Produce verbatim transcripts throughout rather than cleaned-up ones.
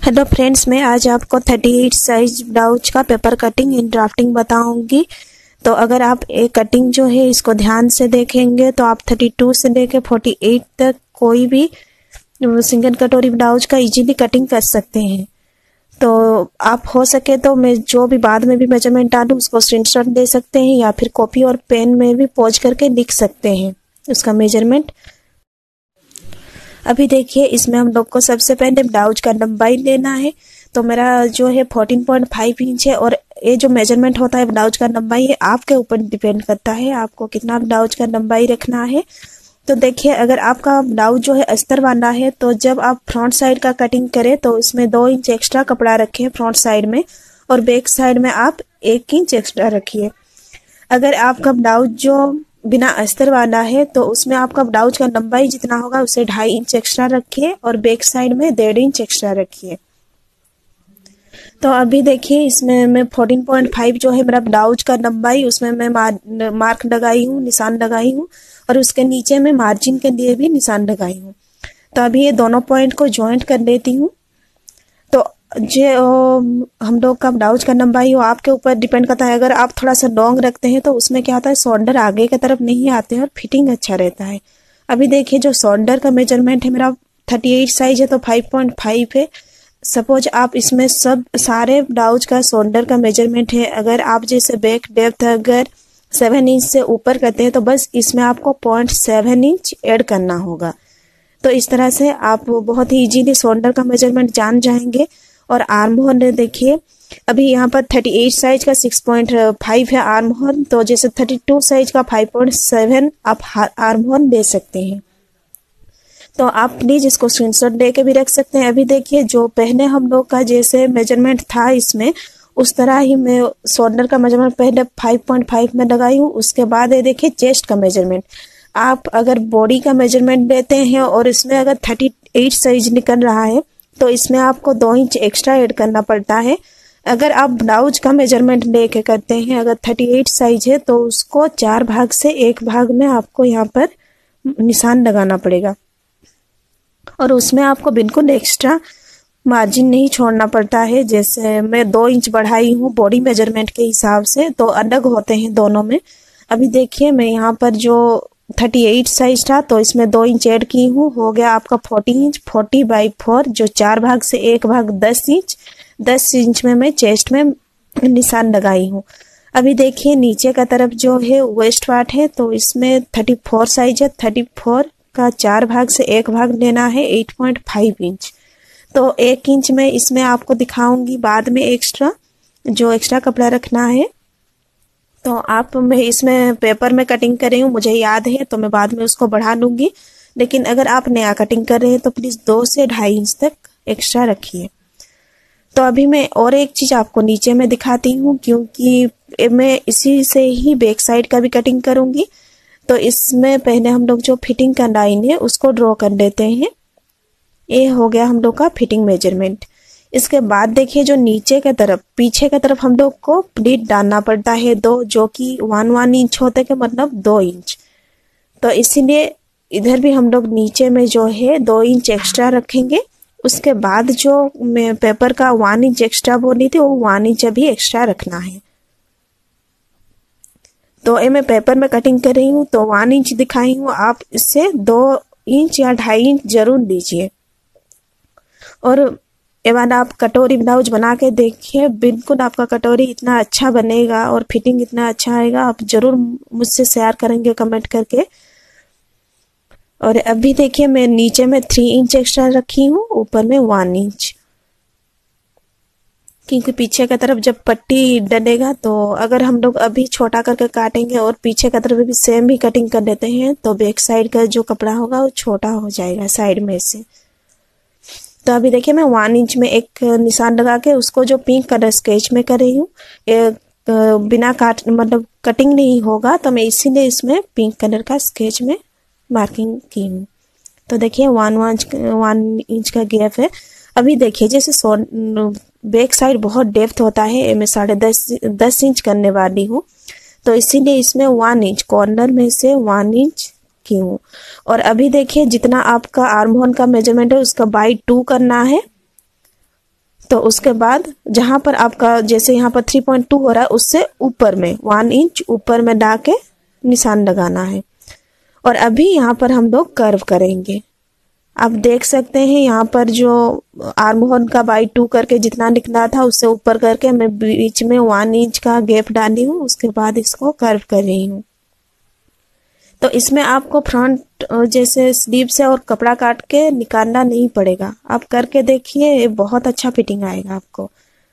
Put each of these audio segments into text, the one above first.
Hello friends, मैं आज आपको अड़तीस साइज ब्लाउज का पेपर कटिंग इन ड्राफ्टिंग बताऊंगी। तो अगर आप एक कटिंग जो है इसको ध्यान से देखेंगे तो आप बत्तीस से लेकर अड़तालीस तक कोई भी सिंगल कटोरी ब्लाउज का इजीली कटिंग कर सकते हैं। तो आप हो सके तो मैं जो भी बाद में भी मेजरमेंट डालूँ उसको स्क्रीनशॉट दे सकते हैं या फिर कॉपी और पेन में भी पॉज करके लिख सकते हैं उसका मेजरमेंट। अभी देखिए, इसमें हम लोग को सबसे पहले ब्लाउज का लंबाई लेना है। तो मेरा जो है चौदह पॉइंट पाँच इंच है और ये जो मेजरमेंट होता है ब्लाउज का लंबाई है आपके ऊपर डिपेंड करता है आपको कितना ब्लाउज का लंबाई रखना है। तो देखिए, अगर आपका ब्लाउज जो है अस्तर वाला है तो जब आप फ्रंट साइड का कटिंग करें तो इसमें दो इंच एक्स्ट्रा कपड़ा रखें फ्रंट साइड में और बैक साइड में आप एक इंच एक्स्ट्रा रखिए। अगर आपका ब्लाउज जो बिना अस्तर वाला है तो उसमें आपका ब्लाउज का लंबाई जितना होगा उसे ढाई इंच एक्स्ट्रा रखिए और बैक साइड में डेढ़ इंच एक्स्ट्रा रखिए। तो अभी देखिए, इसमें मैं चौदह पॉइंट पाँच जो है मेरा ब्लाउज का लंबाई उसमें मैं मार्क लगाई हूँ, निशान लगाई हूँ और उसके नीचे मैं मार्जिन के लिए भी निशान लगाई हूँ। तो अभी ये दोनों पॉइंट को ज्वाइंट कर लेती हूँ। तो जो हम लोग का ब्लाउज का लंबाई वो आपके ऊपर डिपेंड करता है। अगर आप थोड़ा सा लॉन्ग रखते हैं तो उसमें क्या होता है, शोल्डर आगे की तरफ नहीं आते हैं और फिटिंग अच्छा रहता है। अभी देखिए, जो शोल्डर का मेजरमेंट है मेरा अड़तीस साइज है तो पाँच पॉइंट पाँच है। सपोज आप इसमें सब सारे ब्लाउज का शोल्डर का मेजरमेंट है। अगर आप जैसे बैक डेप्थ अगर सेवन इंच से ऊपर करते हैं तो बस इसमें आपको पॉइंट सेवन इंच ऐड करना होगा। तो इस तरह से आप बहुत ही इजीली शोल्डर का मेजरमेंट जान जाएंगे। और आर्म होल देखिए, अभी यहाँ पर अड़तीस साइज का छह पॉइंट पाँच है आर्म होल, तो जैसे बत्तीस साइज का पाँच पॉइंट सात आप आर्म होल दे सकते हैं। तो आप प्लीज इसको स्क्रीनशॉट लेके भी रख सकते हैं। अभी देखिए, जो पहले हम लोग का जैसे मेजरमेंट था इसमें उस तरह ही मैं शोल्डर का मेजरमेंट पहले पाँच पॉइंट पाँच में लगाई हूँ। उसके बाद ये देखिए चेस्ट का मेजरमेंट। आप अगर बॉडी का मेजरमेंट लेते हैं और इसमें अगर अड़तीस साइज निकल रहा है तो इसमें आपको दो इंच एक्स्ट्रा ऐड करना पड़ता है। अगर आप ब्लाउज का मेजरमेंट लेके करते हैं अगर अड़तीस साइज है तो उसको चार भाग से एक भाग में आपको यहाँ पर निशान लगाना पड़ेगा और उसमें आपको बिल्कुल एक्स्ट्रा मार्जिन नहीं छोड़ना पड़ता है। जैसे मैं दो इंच बढ़ाई हूँ बॉडी मेजरमेंट के हिसाब से, तो अलग होते हैं दोनों में। अभी देखिए, मैं यहाँ पर जो अड़तीस साइज था तो इसमें दो इंच ऐड की हूँ, हो गया आपका चालीस इंच। चालीस बाई फोर जो चार भाग से एक भाग दस इंच, दस इंच में मैं चेस्ट में निशान लगाई हूँ। अभी देखिए, नीचे का तरफ जो है वेस्ट पार्ट है तो इसमें चौंतीस साइज है। चौंतीस का चार भाग से एक भाग लेना है आठ पॉइंट पाँच इंच। तो एक इंच में इसमें आपको दिखाऊंगी बाद में एक्स्ट्रा जो एक्स्ट्रा कपड़ा रखना है। तो आप मैं इसमें पेपर में कटिंग कर रही हूँ, मुझे याद है तो मैं बाद में उसको बढ़ा लूंगी। लेकिन अगर आप नया कटिंग कर रहे हैं तो प्लीज दो से ढाई इंच तक एक्स्ट्रा रखिए। तो अभी मैं और एक चीज आपको नीचे में दिखाती हूँ क्योंकि मैं इसी से ही बैक साइड का भी कटिंग करूंगी। तो इसमें पहले हम लोग जो फिटिंग का लाइन है उसको ड्रॉ कर लेते हैं। ये हो गया हम लोग का फिटिंग मेजरमेंट। इसके बाद देखिए, जो नीचे की तरफ पीछे की तरफ हम लोग को प्लीट डालना पड़ता है दो, जो कि वन वन इंच होते के मतलब दो इंच। तो इसीलिए इधर भी हम लोग नीचे में जो है दो इंच एक्स्ट्रा रखेंगे। उसके बाद जो मैं पेपर का वन इंच एक्स्ट्रा बोली थी वो वन इंच अभी एक्स्ट्रा रखना है। तो ये मैं पेपर में कटिंग कर रही हूँ तो वन इंच दिखाई हूँ, आप इससे दो इंच या ढाई इंच जरूर दीजिए। और ये वाला आप कटोरी ब्लाउज बना के देखिए, बिल्कुल आपका कटोरी इतना अच्छा बनेगा और फिटिंग इतना अच्छा आएगा। आप जरूर मुझसे शेयर करेंगे कमेंट करके। और अभी देखिए, मैं नीचे में थ्री इंच एक्स्ट्रा रखी हूँ, ऊपर में वन इंच, क्योंकि पीछे की तरफ जब पट्टी डलेगा तो अगर हम लोग अभी छोटा करके काटेंगे और पीछे की तरफ भी सेम भी कटिंग कर देते हैं तो बैक साइड का जो कपड़ा होगा वो छोटा हो जाएगा साइड में से। तो अभी देखिए, मैं वन इंच में एक निशान लगा के उसको जो पिंक कलर स्केच में कर रही हूँ, बिना काट मतलब कटिंग नहीं होगा तो मैं इसीलिए इसमें पिंक कलर का स्केच में मार्किंग की हूँ। तो देखिए, वन वन वन इंच का गैप है। अभी देखिए, जैसे बैक साइड बहुत डेप्थ होता है, मैं साढ़े दस दस इंच करने वाली हूँ तो इसीलिए इसमें वन इंच कॉर्नर में से वन इंच की हूँ। और अभी देखिए, जितना आपका आर्म होल का मेजरमेंट है उसका बाई टू करना है तो उसके बाद जहाँ पर आपका जैसे यहाँ पर थ्री पॉइंट टू हो रहा है उससे ऊपर में वन इंच ऊपर में डाल के निशान लगाना है। और अभी यहाँ पर हम लोग कर्व करेंगे। आप देख सकते हैं यहाँ पर जो आर्म होल का बाई टू करके जितना निकला था उससे ऊपर करके मैं बीच में वन इंच का गैप डाली हूँ, उसके बाद इसको कर्व कर रही हूँ। तो इसमें आपको फ्रंट जैसे स्लीव से और कपड़ा काट के निकालना नहीं पड़ेगा, आप करके देखिए, बहुत अच्छा फिटिंग आएगा आपको।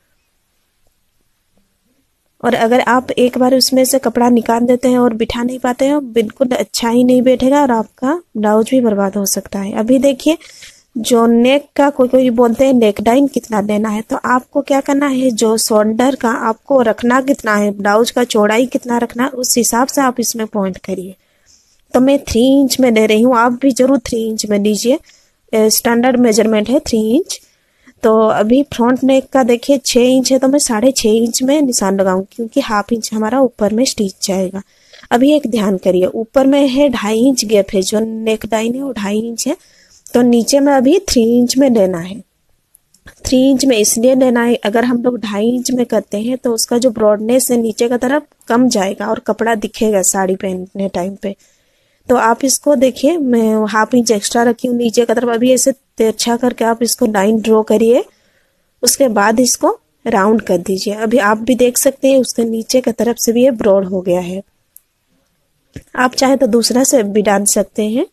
और अगर आप एक बार उसमें से कपड़ा निकाल देते हैं और बिठा नहीं पाते हैं, बिल्कुल अच्छा ही नहीं बैठेगा और आपका ब्लाउज भी बर्बाद हो सकता है। अभी देखिए जो नेक का कोई कोई बोलते हैं नेक डाइन कितना देना है, तो आपको क्या करना है, जो शोल्डर का आपको रखना कितना है, ब्लाउज का चौड़ाई कितना रखना है, उस हिसाब से आप इसमें पॉइंट करिए। तो मैं थ्री इंच में दे रही हूँ, आप भी जरूर थ्री इंच में दीजिए, स्टैंडर्ड मेजरमेंट है थ्री इंच। तो अभी फ्रंट नेक का देखिए छः इंच है, तो मैं साढ़े छः इंच में निशान लगाऊंगी, क्योंकि हाफ इंच हमारा ऊपर में स्टिच जाएगा। अभी एक ध्यान करिए, ऊपर में है ढाई इंच गैप है, जो नेक डाइन है वो ढाई इंच है, तो नीचे में अभी थ्री इंच में लेना है। थ्री इंच में इसलिए लेना है, अगर हम लोग ढाई इंच में करते हैं तो उसका जो ब्रॉडनेस है नीचे का तरफ कम जाएगा और कपड़ा दिखेगा साड़ी पहनने टाइम पे। तो आप इसको देखिए, मैं हाफ इंच एक्स्ट्रा रखी हूँ नीचे का तरफ। अभी ऐसे तिरछा करके आप इसको लाइन ड्रॉ करिए, उसके बाद इसको राउंड कर दीजिए। अभी आप भी देख सकते हैं उसके नीचे का तरफ से भी ये ब्रॉड हो गया है। आप चाहे तो दूसरा से भी डाल सकते हैं।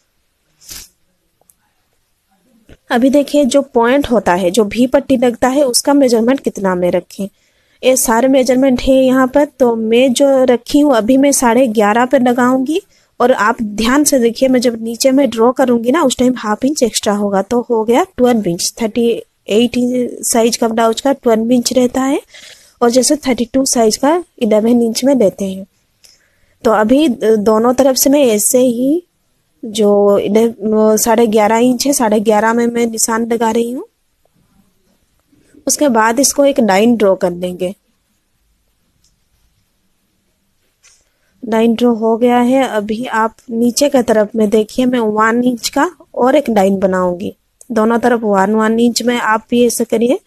अभी देखिए जो पॉइंट होता है, जो भी पट्टी लगता है, उसका मेजरमेंट कितना में रखें, ये सारे मेजरमेंट है यहाँ पर। तो मैं जो रखी हूँ अभी मैं साढ़े ग्यारह पे लगाऊंगी। और आप ध्यान से देखिए, मैं जब नीचे में ड्रॉ करूंगी ना उस टाइम हाफ इंच एक्स्ट्रा होगा, तो हो गया twelve inch. Thirty eight size का ब्लाउज का ट्वेल्व इंच रहता है, और जैसे थर्टी टू साइज का इलेवन इंच में देते हैं। तो अभी दोनों तरफ से मैं ऐसे ही जो साढ़े ग्यारह इंच है, साढ़े ग्यारह में मैं निशान लगा रही हूँ। उसके बाद इसको एक लाइन ड्रॉ कर लेंगे। लाइन ड्रॉ हो गया है। अभी आप नीचे का तरफ में देखिए, मैं वन इंच का और एक लाइन बनाऊंगी, दोनों तरफ वन वन इंच में। आप भी ऐसे करिए,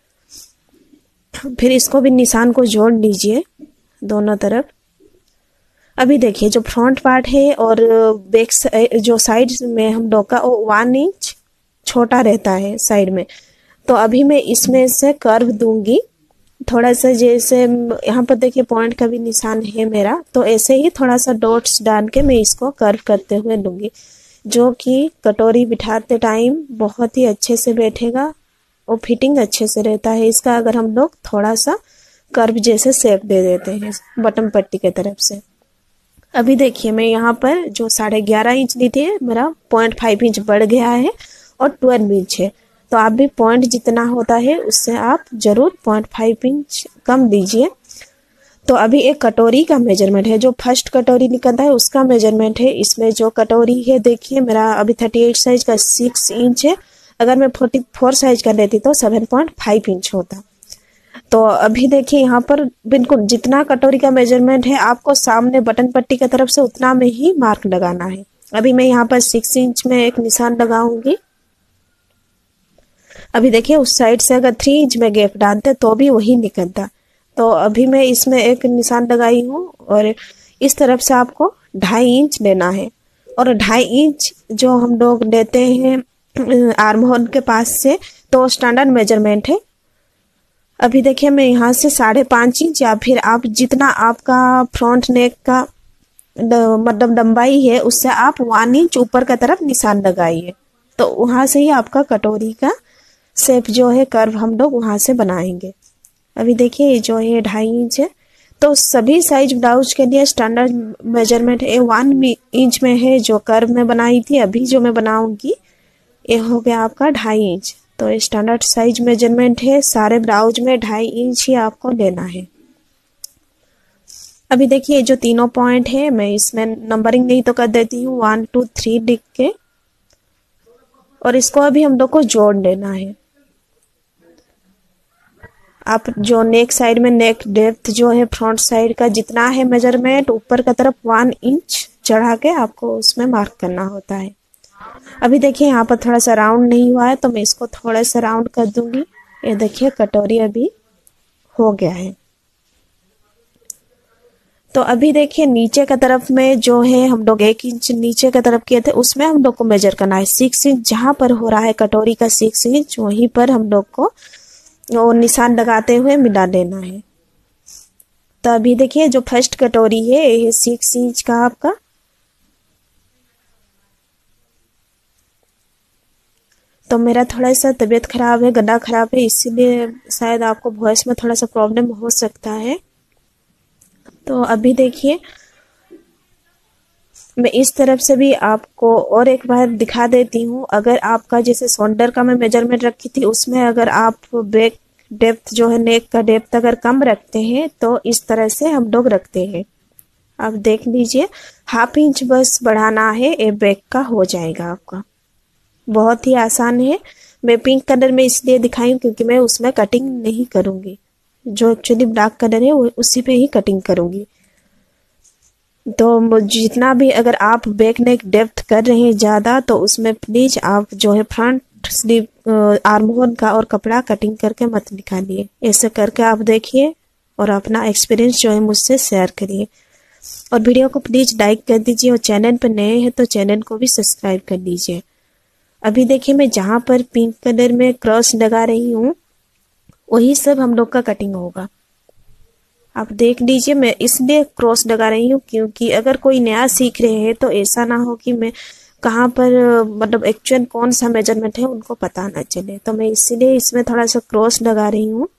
फिर इसको भी निशान को जोड़ लीजिए दोनों तरफ। अभी देखिए जो फ्रंट पार्ट है और बैक जो साइड में हम लोग का वो वन इंच छोटा रहता है साइड में। तो अभी मैं इसमें से कर्व दूंगी थोड़ा सा, जैसे यहाँ पर देखिए पॉइंट का भी निशान है मेरा, तो ऐसे ही थोड़ा सा डॉट्स डाल के मैं इसको कर्व करते हुए लूंगी, जो कि कटोरी बिठाते टाइम बहुत ही अच्छे से बैठेगा और फिटिंग अच्छे से रहता है इसका, अगर हम लोग थोड़ा सा कर्व जैसे शेप दे देते हैं बटन पट्टी के तरफ से। अभी देखिए मैं यहाँ पर जो साढ़े ग्यारह इंच ली थी, मेरा पॉइंट फाइव इंच बढ़ गया है और ट्वेल्व इंच है। तो आप भी पॉइंट जितना होता है उससे आप जरूर पॉइंट फाइव इंच कम दीजिए। तो अभी एक कटोरी का मेजरमेंट है, जो फर्स्ट कटोरी निकलता है उसका मेजरमेंट है। इसमें जो कटोरी है देखिए मेरा अभी थर्टी एट साइज का सिक्स इंच है, अगर मैं फोर्टी फोर साइज का लेती तो सेवन पॉइंट फाइव इंच होता। तो अभी देखिए यहाँ पर बिल्कुल जितना कटोरी का मेजरमेंट है आपको सामने बटन पट्टी की तरफ से उतना में ही मार्क लगाना है। अभी मैं यहाँ पर सिक्स इंच में एक निशान लगाऊंगी। अभी देखिए उस साइड से अगर थ्री इंच में गैप डालते तो भी वही निकलता। तो अभी मैं इसमें एक निशान लगाई हूँ और इस तरफ से आपको ढाई इंच लेना है। और ढाई इंच जो हम लोग लेते हैं आर्म होल के पास से, तो स्टैंडर्ड मेजरमेंट है। अभी देखिए मैं यहाँ से साढ़े पाँच इंच या फिर आप जितना आपका फ्रंट नेक का मतलब लंबाई है उससे आप वन इंच ऊपर का तरफ निशान लगाइए। तो वहां से ही आपका कटोरी का शेप जो है कर्व हम लोग वहां से बनाएंगे। अभी देखिए जो है ढाई इंच है। तो सभी साइज ब्लाउज के लिए स्टैंडर्ड मेजरमेंट है वन इंच में है, जो कर्व में बनाई थी। अभी जो मैं बनाऊंगी ये हो गया आपका ढाई इंच। तो स्टैंडर्ड साइज मेजरमेंट है, सारे ब्लाउज में ढाई इंच ही आपको लेना है। अभी देखिए जो तीनों पॉइंट है मैं इसमें नंबरिंग नहीं तो कर देती हूँ वन टू थ्री लिख के, और इसको अभी हम लोग को जोड़ लेना है। आप जो नेक साइड में नेक डेप्थ जो है फ्रंट साइड का जितना है मेजरमेंट ऊपर का तरफ वन इंच चढ़ा के आपको उसमें मार्क करना होता है। अभी देखिए यहाँ पर थोड़ा सा राउंड नहीं हुआ है तो मैं इसको थोड़ा सा राउंड कर दूंगी ये देखिए कटोरी अभी हो गया है। तो अभी देखिए नीचे का तरफ में जो है हम लोग एक इंच नीचे का तरफ किए थे, उसमें हम लोग को मेजर करना है सिक्स इंच। जहां पर हो रहा है कटोरी का सिक्स इंच, वहीं पर हम लोग को वो निशान लगाते हुए मिला देना है। तो अभी देखिए जो फर्स्ट कटोरी है ये सिक्स इंच का आपका, तो मेरा थोड़ा सा तबीयत खराब है, गला खराब है, इसीलिए शायद आपको वॉइस में थोड़ा सा प्रॉब्लम हो सकता है। तो अभी देखिए मैं इस तरफ से भी आपको और एक बार दिखा देती हूँ। अगर आपका जैसे शोल्डर का मैं मेजरमेंट रखी थी, उसमें अगर आप बैक डेप्थ जो है नेक का डेप्थ अगर कम रखते हैं तो इस तरह से हम लोग रखते हैं। आप देख लीजिए हाफ इंच बस बढ़ाना है, ये बैक का हो जाएगा आपका। बहुत ही आसान है। मैं पिंक कलर में इसलिए दिखाई हूँ क्योंकि मैं उसमें कटिंग नहीं करूँगी, जो एक्चुअली ब्लैक कलर है वो उसी पे ही कटिंग करूँगी। तो जितना भी अगर आप बैक नेक डेप्थ कर रहे हैं ज़्यादा, तो उसमें प्लीज़ आप जो है फ्रंट स्लीव आर्म होल का और कपड़ा कटिंग करके मत निकालिए। ऐसे करके आप देखिए और अपना एक्सपीरियंस जो है मुझसे शेयर करिए। और वीडियो को प्लीज़ लाइक कर दीजिए और चैनल पर नए हैं तो चैनल को भी सब्सक्राइब कर लीजिए। अभी देखिए मैं जहाँ पर पिंक कलर में क्रॉस लगा रही हूँ वही सब हम लोग का कटिंग होगा। आप देख लीजिए मैं इसलिए क्रॉस लगा रही हूँ क्योंकि अगर कोई नया सीख रहे हैं तो ऐसा ना हो कि मैं कहाँ पर मतलब एक्चुअल कौन सा मेजरमेंट है उनको पता ना चले, तो मैं इसीलिए इसमें थोड़ा सा क्रॉस लगा रही हूँ।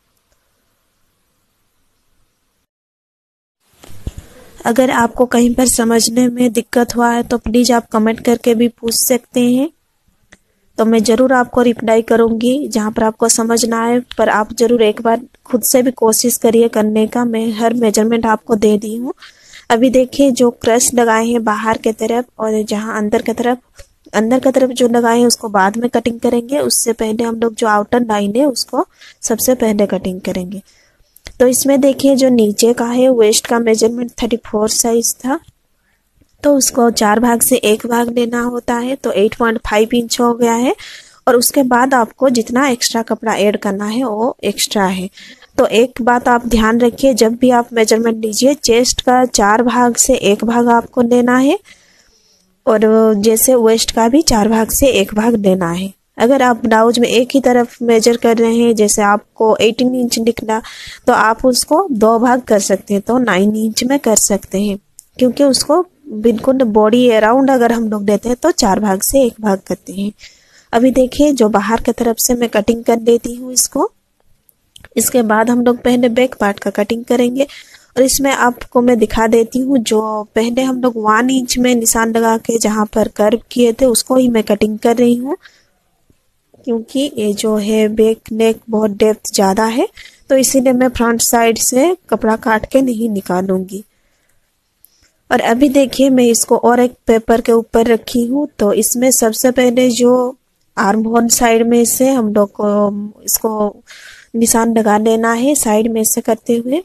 अगर आपको कहीं पर समझने में दिक्कत हुआ है तो प्लीज़ आप कमेंट करके भी पूछ सकते हैं, तो मैं ज़रूर आपको रिप्लाई करूँगी जहाँ पर आपको समझ ना आए। पर आप ज़रूर एक बार खुद से भी कोशिश करिए करने का। मैं हर मेजरमेंट आपको दे दी हूँ। अभी देखिए जो क्रश लगाए हैं बाहर के तरफ और जहाँ अंदर की तरफ, अंदर की तरफ जो लगाए हैं उसको बाद में कटिंग करेंगे। उससे पहले हम लोग जो आउटर लाइन है उसको सबसे पहले कटिंग करेंगे। तो इसमें देखिए जो नीचे का है वेस्ट का मेजरमेंट थर्टी फोर साइज था, तो उसको चार भाग से एक भाग लेना होता है, तो एट पॉइंट फाइव इंच हो गया है। और उसके बाद आपको जितना एक्स्ट्रा कपड़ा ऐड करना है वो एक्स्ट्रा है। तो एक बात आप ध्यान रखिए, जब भी आप मेजरमेंट लीजिए चेस्ट का चार भाग से एक भाग आपको लेना है और जैसे वेस्ट का भी चार भाग से एक भाग लेना है। अगर आप ब्लाउज में एक ही तरफ मेजर कर रहे हैं, जैसे आपको अठारह इंच निकला तो आप उसको दो भाग कर सकते हैं, तो नौ इंच में कर सकते हैं, क्योंकि उसको बिल्कुल बॉडी अराउंड अगर हम लोग लेते हैं तो चार भाग से एक भाग करते हैं। अभी देखिए जो बाहर की तरफ से मैं कटिंग कर देती हूँ इसको। इसके बाद हम लोग पहले बैक पार्ट का कटिंग करेंगे और इसमें आपको मैं दिखा देती हूँ जो पहले हम लोग वन इंच में निशान लगा के जहाँ पर कर्व किए थे उसको ही मैं कटिंग कर रही हूँ, क्योंकि ये जो है बैक नेक बहुत डेप्थ ज़्यादा है, तो इसीलिए मैं फ्रंट साइड से कपड़ा काट के नहीं निकालूंगी। और अभी देखिए मैं इसको और एक पेपर के ऊपर रखी हूँ, तो इसमें सबसे पहले जो आर्म होल साइड में से हम लोग को इसको निशान लगा लेना है साइड में से करते हुए।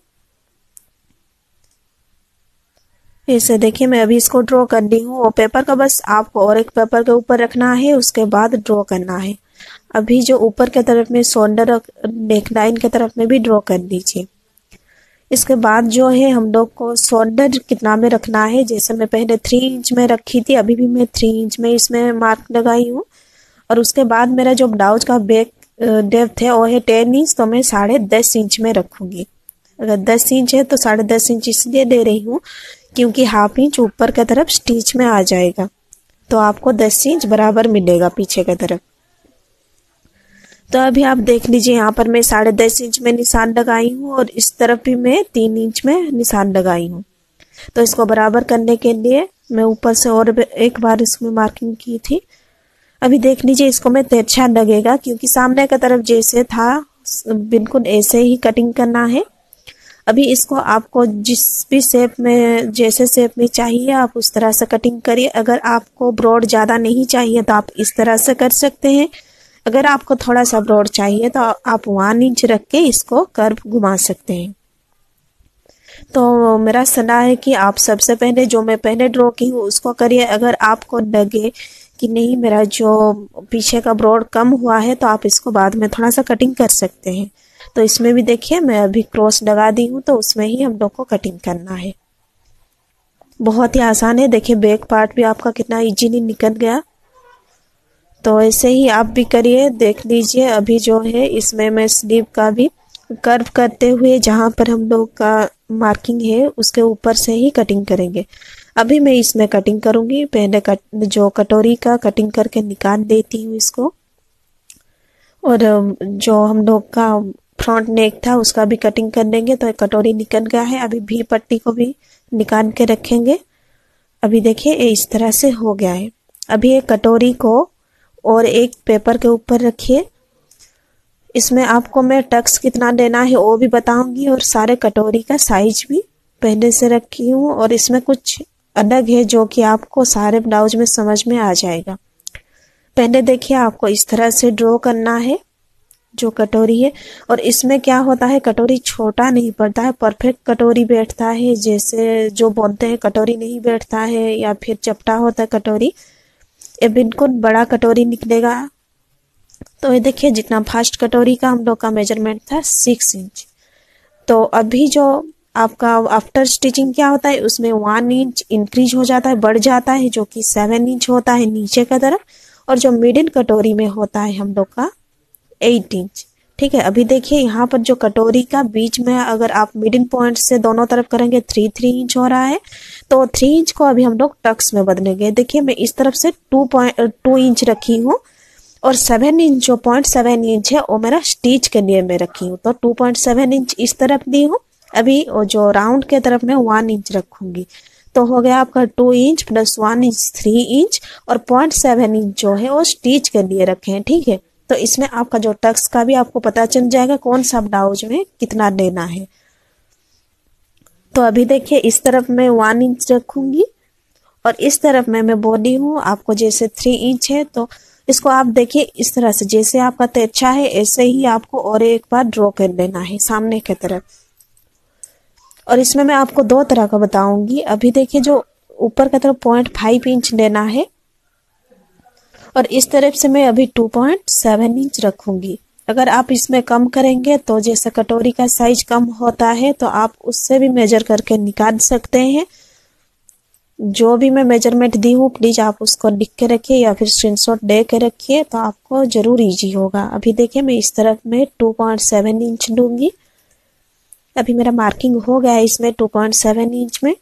ऐसे देखिए मैं अभी इसको ड्रॉ कर ली हूँ। वो पेपर का बस आपको और एक पेपर के ऊपर रखना है, उसके बाद ड्रॉ करना है। अभी जो ऊपर के तरफ में शोल्डर नेक लाइन के तरफ में भी ड्रॉ कर लीजिए। इसके बाद जो है हम लोग को शोल्डर कितना में रखना है, जैसे मैं पहले थ्री इंच में रखी थी, अभी भी मैं थ्री इंच में इसमें मार्क लगाई हूँ। और उसके बाद मेरा जो ब्लाउज का बैक डेप्थ है वो है टेन इंच, तो मैं साढ़े दस इंच में रखूँगी। अगर दस इंच है तो साढ़े दस इंच इसलिए दे रही हूँ क्योंकि हाफ इंच ऊपर की तरफ स्टिच में आ जाएगा, तो आपको दस इंच बराबर मिलेगा पीछे की तरफ। तो अभी आप देख लीजिए यहाँ पर मैं साढ़े दस इंच में निशान लगाई हूँ और इस तरफ भी मैं तीन इंच में निशान लगाई हूँ। तो इसको बराबर करने के लिए मैं ऊपर से और एक बार इसमें मार्किंग की थी। अभी देख लीजिए इसको मैं तिरछा लगेगा क्योंकि सामने की तरफ जैसे था बिल्कुल ऐसे ही कटिंग करना है। अभी इसको आपको जिस भी शेप में जैसे शेप में चाहिए आप उस तरह से कटिंग करिए। अगर आपको ब्रॉड ज़्यादा नहीं चाहिए तो आप इस तरह से कर सकते हैं। अगर आपको थोड़ा सा ब्रॉड चाहिए तो आप वन इंच रख के इसको कर्व घुमा सकते हैं। तो मेरा सलाह है कि आप सबसे पहले जो मैं पहले ड्रॉ की हूँ उसको करिए। अगर आपको लगे कि नहीं मेरा जो पीछे का ब्रॉड कम हुआ है, तो आप इसको बाद में थोड़ा सा कटिंग कर सकते हैं। तो इसमें भी देखिए मैं अभी क्रॉस लगा दी हूँ, तो उसमें ही हम लोग को कटिंग करना है। बहुत ही आसान है। देखिए बैक पार्ट भी आपका कितना इजीली निकल गया। तो ऐसे ही आप भी करिए, देख लीजिए। अभी जो है इसमें मैं स्लीव का भी कर्व करते हुए जहाँ पर हम लोग का मार्किंग है उसके ऊपर से ही कटिंग करेंगे। अभी मैं इसमें कटिंग करूंगी। पहले कट, जो कटोरी का कटिंग करके निकाल देती हूँ इसको, और जो हम लोग का फ्रंट नेक था उसका भी कटिंग कर लेंगे। तो एक कटोरी निकल गया है। अभी भी पट्टी को भी निकाल के रखेंगे। अभी देखिए इस तरह से हो गया है। अभी एक कटोरी को और एक पेपर के ऊपर रखिए। इसमें आपको मैं टक्स कितना देना है वो भी बताऊंगी, और सारे कटोरी का साइज भी पहले से रखी हूँ। और इसमें कुछ अलग है जो कि आपको सारे ब्लाउज में समझ में आ जाएगा। पहले देखिए आपको इस तरह से ड्रॉ करना है जो कटोरी है। और इसमें क्या होता है, कटोरी छोटा नहीं पड़ता है, परफेक्ट कटोरी बैठता है। जैसे जो बोलते हैं कटोरी नहीं बैठता है या फिर चपटा होता है कटोरी, ये बिल्कुल बड़ा कटोरी निकलेगा। तो ये देखिए जितना फर्स्ट कटोरी का हम लोग का मेजरमेंट था सिक्स इंच। तो अभी जो आपका आफ्टर स्टिचिंग क्या होता है, उसमें वन इंच इंक्रीज हो जाता है, बढ़ जाता है, जो कि सेवन इंच होता है नीचे का तरफ। और जो मिडिल कटोरी में होता है हम लोग का एट इंच। ठीक है। अभी देखिए यहाँ पर जो कटोरी का बीच में अगर आप मिडिल पॉइंट से दोनों तरफ करेंगे थ्री थ्री इंच हो रहा है। तो थ्री इंच को अभी हम लोग टक्स में बदलेंगे। देखिए मैं इस तरफ से टू पॉइंट टू इंच रखी हूँ, और सेवन इंच जो पॉइंट सेवन इंच है वो मेरा स्टिच के लिए मैं रखी हूँ। तो टू पॉइंट सेवन इंच इस तरफ दी हूँ। अभी जो राउंड के तरफ में वन इंच रखूंगी। तो हो गया आपका two inch plus one inch three inch, और पॉइंट सेवन इंच जो है वो स्टिच के लिए रखे हैं। ठीक है। तो इसमें आपका जो टक्स का भी आपको पता चल जाएगा कौन सा ब्लाउज में कितना लेना है। तो अभी देखिए इस तरफ मैं वन इंच रखूंगी, और इस तरफ में मैं बोली हूँ आपको जैसे थ्री इंच है। तो इसको आप देखिए इस तरह से, जैसे आपका तिरछा है ऐसे ही आपको और एक बार ड्रॉ कर लेना है सामने की तरफ। और इसमें मैं आपको दो तरह का बताऊंगी। अभी देखिए जो ऊपर की तरफ पॉइंट फाइव इंच लेना है, और इस तरफ से मैं अभी टू पॉइंट सेवन इंच रखूंगी। अगर आप इसमें कम करेंगे तो जैसे कटोरी का साइज कम होता है तो आप उससे भी मेजर करके निकाल सकते हैं। जो भी मैं मेजरमेंट दी हूँ प्लीज आप उसको लिख के रखिए या फिर स्क्रीनशॉट दे के रखिए, तो आपको जरूर इजी होगा। अभी देखिए मैं इस तरफ में टू पॉइंट सेवन इंच लूंगी। अभी मेरा मार्किंग हो गया है इसमें टू पॉइंट सेवन इंच में,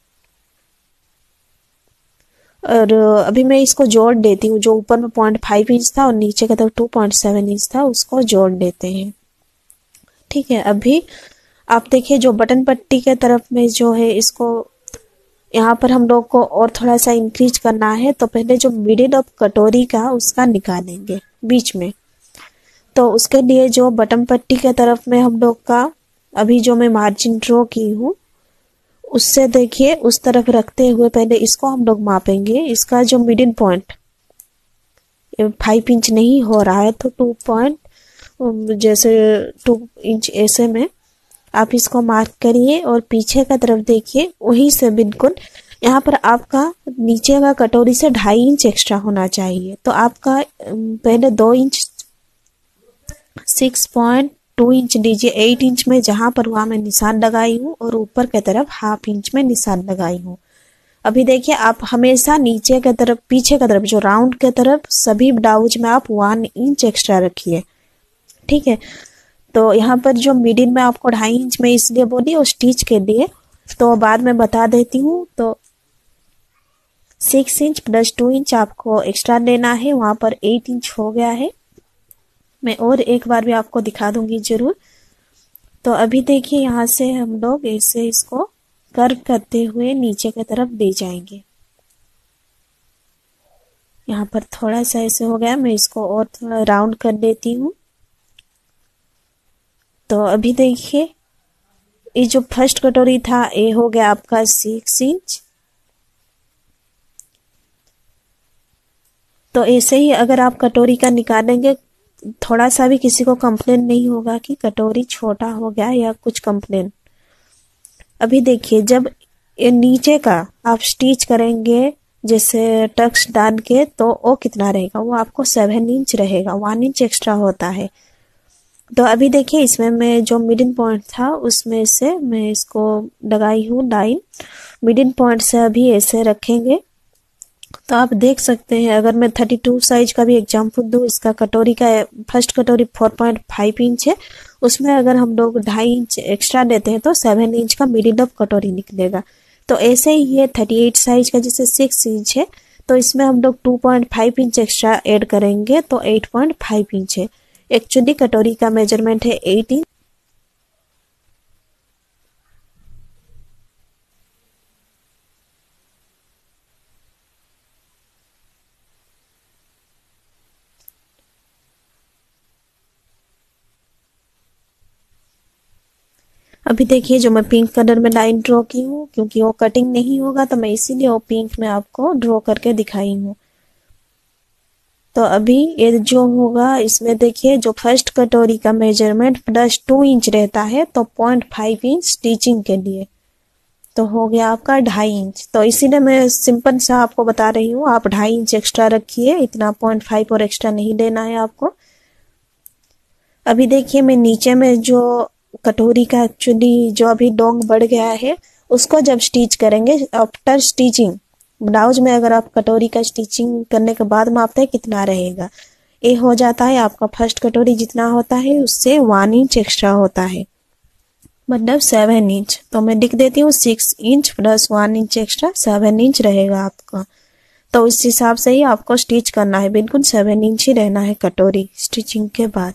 और अभी मैं इसको जोड़ देती हूँ। जो ऊपर में पॉइंट फाइव इंच था और नीचे का तरफ टू पॉइंट सेवन इंच था उसको जोड़ देते हैं। ठीक है। अभी आप देखिए जो बटन पट्टी के तरफ में जो है इसको यहाँ पर हम लोग को और थोड़ा सा इंक्रीज करना है। तो पहले जो मिडिल ऑफ कटोरी का उसका निकालेंगे बीच में। तो उसके लिए जो बटन पट्टी के तरफ में हम लोग का अभी जो मैं मार्जिन ड्रॉ की हूँ उससे देखिए उस तरफ रखते हुए पहले इसको हम लोग मापेंगे। इसका जो मिडिल पॉइंट फाइव इंच नहीं हो रहा है तो टू पॉइंट जैसे टू इंच ऐसे में आप इसको मार्क करिए, और पीछे का तरफ देखिए वहीं से बिल्कुल यहाँ पर आपका नीचे का कटोरी से ढाई इंच एक्स्ट्रा होना चाहिए। तो आपका पहले दो inch six point two inch लीजिए। एट इंच में जहां पर हुआ मैं निशान लगाई हूँ, और ऊपर की तरफ हाफ इंच में निशान लगाई हूँ। अभी देखिए आप हमेशा नीचे की तरफ पीछे की तरफ जो राउंड की तरफ सभी ब्लाउज में आप वन इंच एक्स्ट्रा रखिए। ठीक है। तो यहाँ पर जो मिडिल में आपको ढाई इंच में इसलिए बोली और स्टिच के लिए, तो बाद में बता देती हूँ। तो six inch plus two inch आपको एक्स्ट्रा लेना है, वहां पर एट इंच हो गया है। मैं और एक बार भी आपको दिखा दूंगी जरूर। तो अभी देखिए यहाँ से हम लोग ऐसे इसको कर्व करते हुए नीचे की तरफ ले जाएंगे। यहाँ पर थोड़ा सा ऐसे हो गया, मैं इसको और थोड़ा राउंड कर देती हूँ। तो अभी देखिए ये जो फर्स्ट कटोरी था ये हो गया आपका सिक्स इंच। तो ऐसे ही अगर आप कटोरी का निकालेंगे थोड़ा सा भी किसी को कंप्लेन नहीं होगा कि कटोरी छोटा हो गया या कुछ कंप्लेन। अभी देखिए जब ये नीचे का आप स्टिच करेंगे जैसे टक्स डाल के, तो वो कितना रहेगा, वो आपको सेवन इंच रहेगा, वन इंच एक्स्ट्रा होता है। तो अभी देखिए इसमें मैं जो मिडिल पॉइंट था उसमें से मैं इसको लगाई हूँ लाइन। मिडिल पॉइंट से अभी ऐसे रखेंगे। तो आप देख सकते हैं, अगर मैं थर्टी टू साइज का भी एग्जाम्पल दूँ, इसका कटोरी का फर्स्ट कटोरी फोर पॉइंट फाइव इंच है, उसमें अगर हम लोग ढाई इंच एक्स्ट्रा देते हैं तो सेवन इंच का मिडिल ऑफ कटोरी निकलेगा। तो ऐसे ही ये थर्टी एट साइज का जैसे सिक्स इंच है, तो इसमें हम लोग to point five inch extra add करेंगे तो एट पॉइंट फाइव इंच है। एक्चुअली कटोरी का मेजरमेंट है एट इंच। अभी देखिए जो मैं पिंक कलर में लाइन ड्रॉ की हूँ, क्योंकि वो कटिंग नहीं होगा तो मैं इसीलिए वो पिंक में आपको ड्रॉ करके दिखाई हूँ। तो अभी ये जो होगा इसमें देखिए जो फर्स्ट कटोरी का मेजरमेंट प्लस टू इंच रहता है, तो पॉइंट फाइव इंच स्टिचिंग के लिए तो हो गया आपका ढाई इंच। तो इसीलिए मैं सिंपल सा आपको बता रही हूँ, आप ढाई इंच एक्स्ट्रा रखिए, इतना पॉइंट फाइव और एक्स्ट्रा नहीं देना है आपको। अभी देखिए मैं नीचे में जो कटोरी का एक्चुअली जो अभी डोंग बढ़ गया है, उसको जब स्टिच करेंगे आफ्टर स्टिचिंग, ब्लाउज में अगर आप कटोरी का स्टिचिंग करने के बाद मापते हैं कितना रहेगा, ये हो जाता है आपका फर्स्ट कटोरी जितना होता है उससे वन इंच एक्स्ट्रा होता है, मतलब सेवन इंच। तो मैं लिख देती हूँ six inch plus one inch extra seven inch रहेगा आपका। तो इस हिसाब से ही आपको स्टिच करना है, बिल्कुल सेवन इंच ही रहना है कटोरी स्टिचिंग के बाद।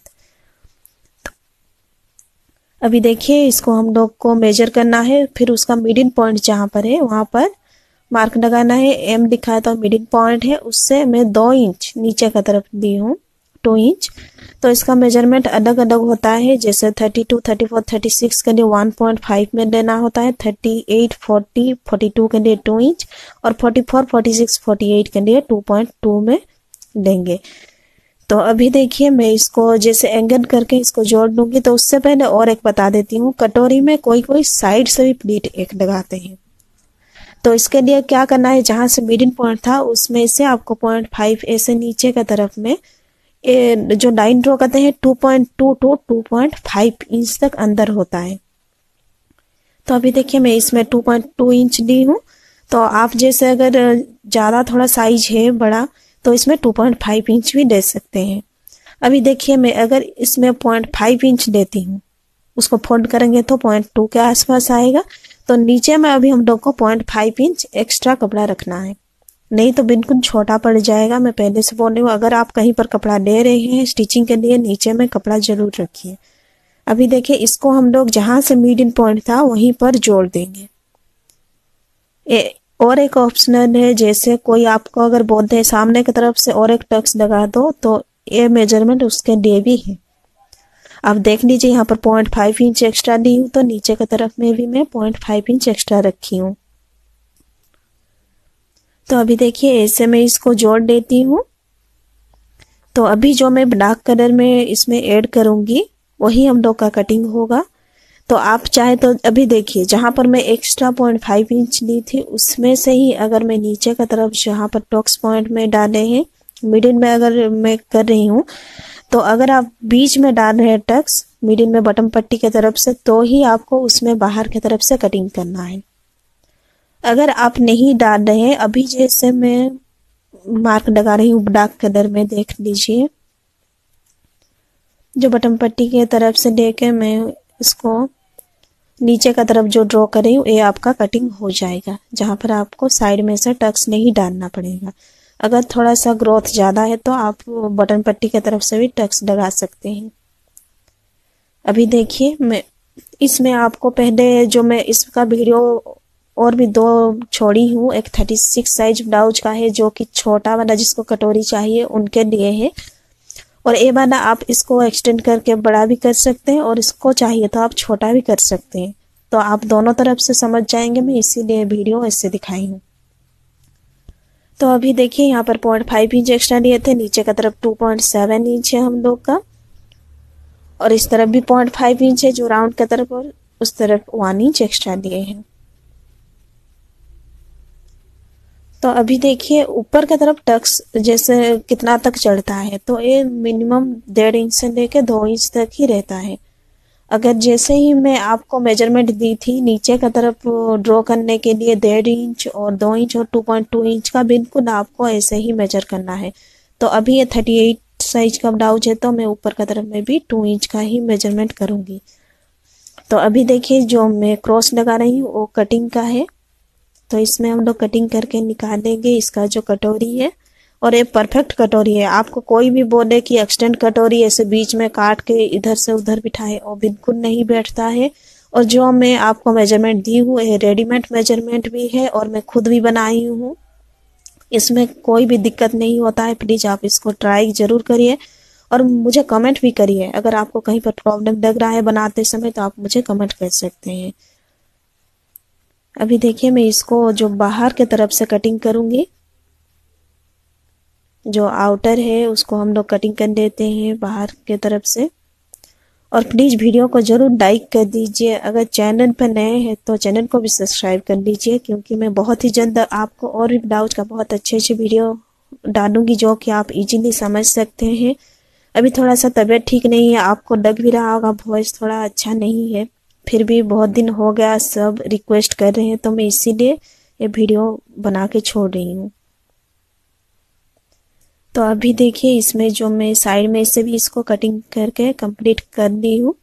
अभी देखिए इसको हम लोग को मेजर करना है, फिर उसका मिडिल पॉइंट जहाँ पर है वहाँ पर मार्क लगाना है। एम लिखा है तो मिडिल पॉइंट है, उससे मैं दो इंच नीचे की तरफ दी हूँ, टू इंच। तो इसका मेजरमेंट अलग अलग होता है, जैसे thirty two, thirty four, thirty six के लिए वन पॉइंट फाइव में लेना होता है, thirty eight, forty, forty two के लिए टू इंच और forty four, forty six, forty eight के लिए टू पॉइंट टू में लेंगे। तो अभी देखिए मैं इसको जैसे एंगल करके इसको जोड़ लूंगी। तो उससे पहले और एक बता देती हूँ, कटोरी में कोई कोई साइड से भी प्लीट एक लगाते हैं। तो इसके लिए क्या करना है, जहां से मिडिल पॉइंट था उसमें से आपको पॉइंट फाइव ऐसे नीचे की तरफ में ए, जो लाइन ड्रॉ करते हैं two point two two two point five inch तक अंदर होता है। तो अभी देखिए मैं इसमें टू पॉइंट टू इंच ली हूँ। तो आप जैसे अगर ज्यादा थोड़ा साइज है बड़ा तो इसमें टू पॉइंट फाइव इंच भी दे सकते हैं। अभी देखिए मैं अगर इसमें पॉइंट फाइव इंच देती हूँ, उसको फोल्ड करेंगे तो पॉइंट टू के आसपास आएगा। तो नीचे में अभी हम लोग को पॉइंट फाइव इंच एक्स्ट्रा कपड़ा रखना है, नहीं तो बिल्कुल छोटा पड़ जाएगा। मैं पहले से बोल रही हूँ, अगर आप कहीं पर कपड़ा ले रहे हैं स्टिचिंग के लिए, नीचे में कपड़ा जरूर रखिए। अभी देखिए इसको हम लोग जहां से मिडिल पॉइंट था वहीं पर जोड़ देंगे। ए, और एक ऑप्शनल है, जैसे कोई आपको अगर बोलते हैं सामने की तरफ से और एक टक्स लगा दो, तो ये मेजरमेंट उसके लिए भी है। आप देख लीजिए यहाँ पर पॉइंट फाइव इंच एक्स्ट्रा दी हूँ, तो नीचे की तरफ में भी मैं पॉइंट फाइव इंच एक्स्ट्रा रखी हूँ। तो अभी देखिए ऐसे मैं इसको जोड़ देती हूँ। तो अभी जो मैं ब्लैक कलर में इसमें ऐड करूंगी वही हम लोग का कटिंग होगा। तो आप चाहे तो अभी देखिए जहां पर मैं एक्स्ट्रा पॉइंट फाइव इंच ली थी उसमें से ही अगर मैं नीचे का तरफ जहां पर टॉक्स पॉइंट में डाले हैं, मिडिल में अगर मैं कर रही हूँ, तो अगर आप बीच में डाल रहे हैं टक्स मिडिल में बटन पट्टी की तरफ से, तो ही आपको उसमें बाहर की तरफ से कटिंग करना है। अगर आप नहीं डाल रहे हैं, अभी जैसे मैं मार्क लगा रही हूँ ब्लैक कलर में, देख लीजिए जो बटन पट्टी की तरफ से लेके मैं इसको नीचे का तरफ जो ड्रॉ कर रही हूँ, ये आपका कटिंग हो जाएगा, जहां पर आपको साइड में से टक्स नहीं डालना पड़ेगा। अगर थोड़ा सा ग्रोथ ज्यादा है तो आप बटन पट्टी की तरफ से भी टक्स लगा सकते हैं। अभी देखिए मैं इसमें आपको पहले जो मैं इसका वीडियो और भी दो छोड़ी हूँ, एक थर्टी सिक्स साइज ब्लाउज का है जो कि छोटा वाला जिसको कटोरी चाहिए उनके लिए है, और ये वाला आप इसको एक्सटेंड करके बड़ा भी कर सकते हैं और इसको चाहिए तो आप छोटा भी कर सकते हैं। तो आप दोनों तरफ से समझ जाएंगे, मैं इसीलिए वीडियो ऐसे दिखाई हूँ। तो अभी देखिए यहाँ पर पॉइंट फाइव इंच एक्स्ट्रा लिए थे, नीचे का तरफ टू पॉइंट सेवन इंच है हम लोग का, और इस तरफ भी पॉइंट फाइव इंच है जो राउंड की तरफ, और उस तरफ वन इंच एक्स्ट्रा लिए हैं। तो अभी देखिए ऊपर की तरफ टक्स जैसे कितना तक चढ़ता है, तो ये मिनिमम डेढ़ इंच से लेके दो इंच तक ही रहता है। अगर जैसे ही मैं आपको मेजरमेंट दी थी नीचे की तरफ ड्रॉ करने के लिए डेढ़ इंच और दो इंच और टू पॉइंट टू इंच का, बिल्कुल आपको ऐसे ही मेजर करना है। तो अभी ये थर्टी एट साइज का ब्लाउज है, तो मैं ऊपर की तरफ में भी टू इंच का ही मेजरमेंट करूँगी। तो अभी देखिए जो मैं क्रॉस लगा रही हूँ वो कटिंग का है, तो इसमें हम लोग कटिंग करके निकालेंगे इसका जो कटोरी है। और ये परफेक्ट कटोरी है, आपको कोई भी बोले कि एक्सटेंड कटोरी ऐसे बीच में काट के इधर से उधर बिठाए, और बिल्कुल नहीं बैठता है। और जो मैं आपको मेजरमेंट दी हूँ ये रेडीमेड मेजरमेंट भी है और मैं खुद भी बनाई हूँ, इसमें कोई भी दिक्कत नहीं होता है। प्लीज़ आप इसको ट्राई ज़रूर करिए और मुझे कमेंट भी करिए। अगर आपको कहीं पर प्रॉब्लम लग रहा है बनाते समय तो आप मुझे कमेंट कर सकते हैं। अभी देखिए मैं इसको जो बाहर के तरफ से कटिंग करूँगी, जो आउटर है उसको हम लोग कटिंग कर देते हैं बाहर के तरफ से। और प्लीज़ वीडियो को ज़रूर लाइक कर दीजिए। अगर चैनल पर नए हैं तो चैनल को भी सब्सक्राइब कर लीजिए, क्योंकि मैं बहुत ही जल्द आपको और भी ब्लाउज का बहुत अच्छे अच्छे वीडियो डालूंगी जो कि आप इजीली समझ सकते हैं। अभी थोड़ा सा तबीयत ठीक नहीं है, आपको लग भी रहा होगा वॉइस थोड़ा अच्छा नहीं है, फिर भी बहुत दिन हो गया, सब रिक्वेस्ट कर रहे हैं तो मैं इसीलिए ये वीडियो बना के छोड़ रही हूँ। तो अभी देखिए इसमें जो मैं साइड में से भी इसको कटिंग करके कंप्लीट कर ली हूँ।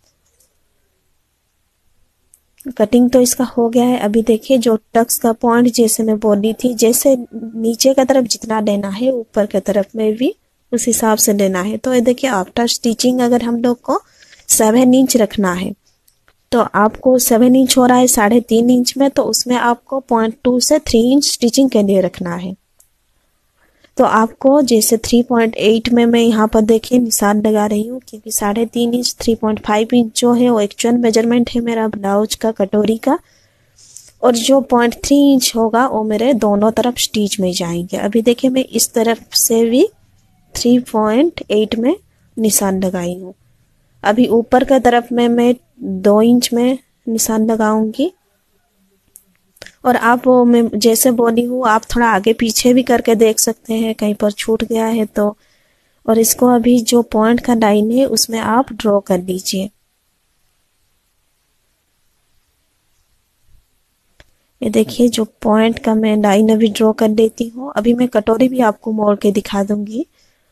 कटिंग तो इसका हो गया है। अभी देखिए जो टक्स का पॉइंट जैसे मैं बोली थी, जैसे नीचे की तरफ जितना लेना है ऊपर की तरफ में भी उस हिसाब से लेना है। तो ये देखिए आफ्टर स्टिचिंग अगर हम लोग को सेवन इंच रखना है तो आपको सेवन इंच हो रहा है साढ़े तीन इंच में, तो उसमें आपको पॉइंट टू से थ्री इंच स्टिचिंग के लिए रखना है। तो आपको जैसे थ्री पॉइंट एट में मैं यहाँ पर देखिए निशान लगा रही हूँ, क्योंकि साढ़े तीन inch three point five inch जो है वो एक्चुअल मेजरमेंट है मेरा ब्लाउज का कटोरी का, और जो पॉइंट थ्री इंच होगा वो मेरे दोनों तरफ स्टिच में जाएंगे। अभी देखिए मैं इस तरफ से भी थ्री पॉइंट एट में निशान लगाई हूँ। अभी ऊपर की तरफ में मैं दो इंच में निशान लगाऊंगी। और आप मैं जैसे बोली हूँ आप थोड़ा आगे पीछे भी करके देख सकते हैं कहीं पर छूट गया है तो। और इसको अभी जो पॉइंट का लाइन है उसमें आप ड्रॉ कर लीजिए। ये देखिए जो पॉइंट का मैं लाइन अभी ड्रॉ कर देती हूँ। अभी मैं कटोरी भी आपको मोड़ के दिखा दूंगी।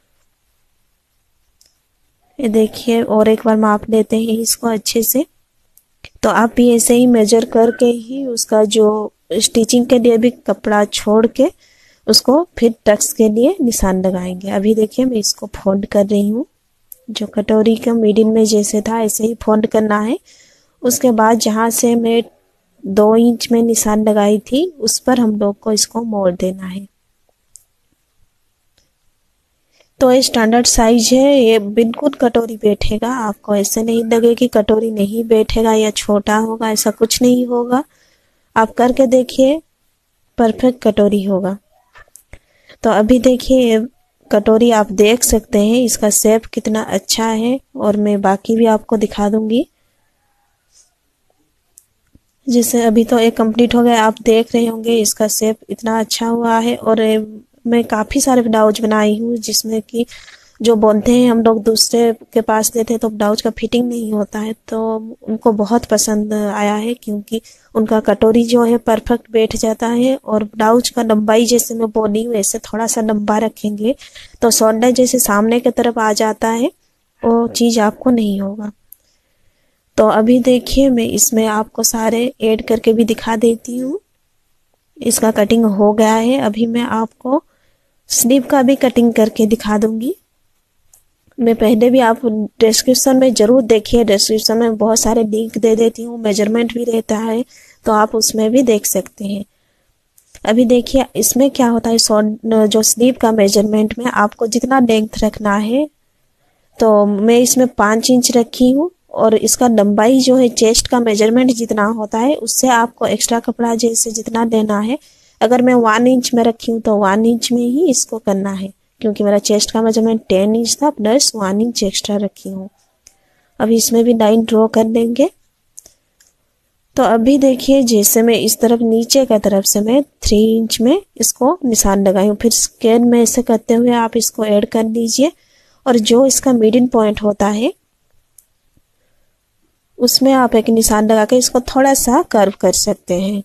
ये देखिए और एक बार माप लेते हैं इसको अच्छे से। तो आप भी ऐसे ही मेजर करके ही उसका जो स्टिचिंग के लिए भी कपड़ा छोड़ के उसको फिर टक्स के लिए निशान लगाएंगे। अभी देखिए मैं इसको फोल्ड कर रही हूँ, जो कटोरी का मिडिल में जैसे था ऐसे ही फोल्ड करना है। उसके बाद जहाँ से मैं दो इंच में निशान लगाई थी उस पर हम लोग को इसको मोड़ देना है। तो ये स्टैंडर्ड साइज है, ये बिल्कुल कटोरी बैठेगा, आपको ऐसे नहीं लगे कि कटोरी नहीं बैठेगा या छोटा होगा, ऐसा कुछ नहीं होगा। आप करके देखिए परफेक्ट कटोरी होगा। तो अभी देखिए कटोरी आप देख सकते हैं इसका शेप कितना अच्छा है, और मैं बाकी भी आपको दिखा दूंगी। जैसे अभी तो एक कंप्लीट हो गया, आप देख रहे होंगे इसका शेप इतना अच्छा हुआ है। और मैं काफ़ी सारे ब्लाउज बनाई हूँ जिसमें कि जो बोलते हैं हम लोग दूसरे के पास देते हैं तो ब्लाउज का फिटिंग नहीं होता है, तो उनको बहुत पसंद आया है, क्योंकि उनका कटोरी जो है परफेक्ट बैठ जाता है। और ब्लाउज का लंबाई जैसे मैं बोली हूँ ऐसे थोड़ा सा लंबा रखेंगे तो शोल्डर जैसे सामने की तरफ आ जाता है, वो चीज़ आपको नहीं होगा। तो अभी देखिए मैं इसमें आपको सारे ऐड करके भी दिखा देती हूँ। इसका कटिंग हो गया है। अभी मैं आपको स्लीव का भी कटिंग करके दिखा दूंगी। मैं पहले भी आप डिस्क्रिप्शन में ज़रूर देखिए, डिस्क्रिप्शन में बहुत सारे लिंक दे देती हूँ, मेजरमेंट भी रहता है तो आप उसमें भी देख सकते हैं। अभी देखिए इसमें क्या होता है, जो स्लीव का मेजरमेंट में आपको जितना लेंथ रखना है तो मैं इसमें पाँच इंच रखी हूँ, और इसका लंबाई जो है चेस्ट का मेजरमेंट जितना होता है उससे आपको एक्स्ट्रा कपड़ा जैसे जितना लेना है, अगर मैं वन इंच में रखी हूँ तो वन इंच में ही इसको करना है, क्योंकि मेरा चेस्ट का मेजरमेंट टेन इंच था प्लस वन इंच एक्स्ट्रा रखी हूँ। अभी इसमें भी लाइन ड्रॉ कर देंगे। तो अभी देखिए जैसे मैं इस तरफ नीचे का तरफ से मैं थ्री इंच में इसको निशान लगाई हूँ। फिर स्केल में ऐसे करते हुए आप इसको ऐड कर लीजिए और जो इसका मिडिल पॉइंट होता है उसमें आप एक निशान लगा के इसको थोड़ा सा कर्व कर सकते हैं।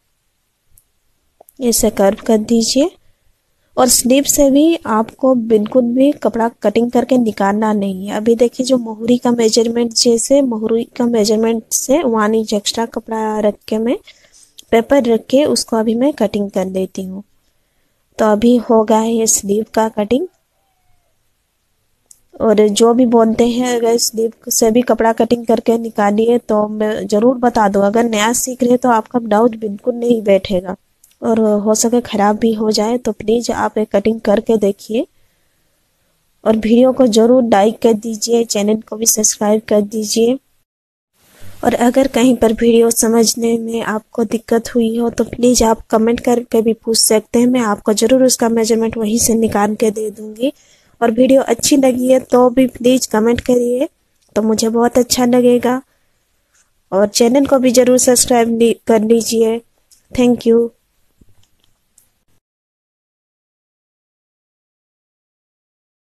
ऐसे कर्व कर दीजिए और स्लीव से भी आपको बिल्कुल भी कपड़ा कटिंग करके निकालना नहीं है। अभी देखिए जो मोहरी का मेजरमेंट, जैसे मोहरी का मेजरमेंट से वन इंच एक्स्ट्रा कपड़ा रख के मैं पेपर रख के उसको अभी मैं कटिंग कर देती हूँ। तो अभी हो गया है ये स्लीव का कटिंग। और जो भी बोलते हैं अगर स्लीव से भी कपड़ा कटिंग करके निकालिए तो मैं ज़रूर बता दूँ, अगर नया सीख रहे तो आपका ब्लाउज बिल्कुल नहीं बैठेगा और हो सके ख़राब भी हो जाए। तो प्लीज़ आप एक कटिंग करके देखिए और वीडियो को ज़रूर लाइक कर दीजिए, चैनल को भी सब्सक्राइब कर दीजिए। और अगर कहीं पर वीडियो समझने में आपको दिक्कत हुई हो तो प्लीज़ आप कमेंट करके भी पूछ सकते हैं, मैं आपको ज़रूर उसका मेजरमेंट वहीं से निकाल के दे दूँगी। और वीडियो अच्छी लगी है तो भी प्लीज़ कमेंट करिए, तो मुझे बहुत अच्छा लगेगा। और चैनल को भी ज़रूर सब्सक्राइब कर लीजिए। Thank you.